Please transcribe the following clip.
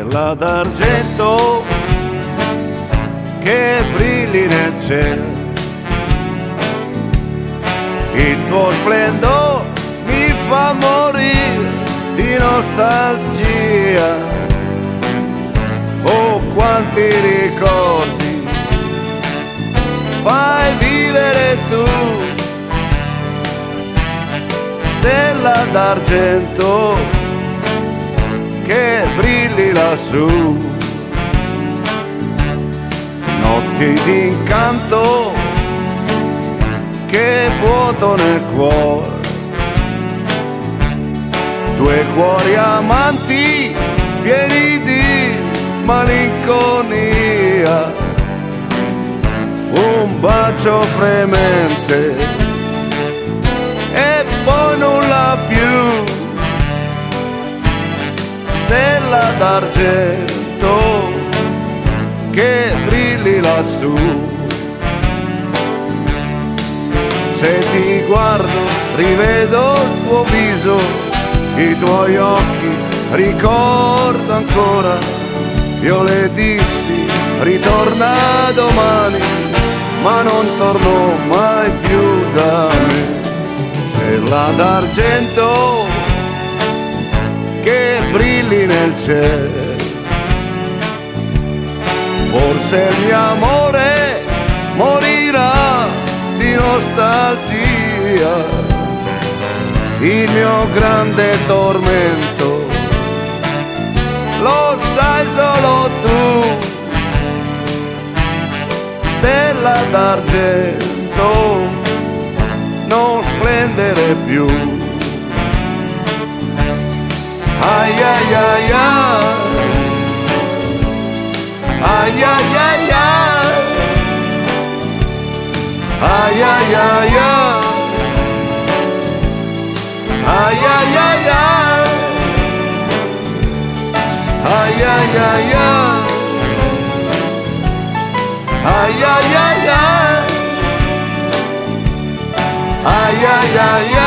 perla d'argento che brilli nel cielo. Il tuo splendore mi fa morire di nostalgia. Oh, quanti ricordi fai vivere tu, stella d'argento che brilli lassù. Notti d'incanto che vuoto nel cuore, due cuori amanti pieni di malinconia, un bacio fremente e poi nulla più, stella d'argento che brilli lassù. Se ti guardo rivedo il tuo viso, i tuoi occhi ricordo ancora. Io le dissi ritorna domani, ma non tornò mai più da me. Stella d'argento che brilli nel cielo, forse il mio amore morirà di nostalgia, il mio grande tormento lo sai solo tu, stella d'argento non splendere più. Ai ai ai ai, ai ai ai ai, ai ai ai ai, ai ai ai ai, ai ai ai ai, ai ai ai ai, ai ai ai ai.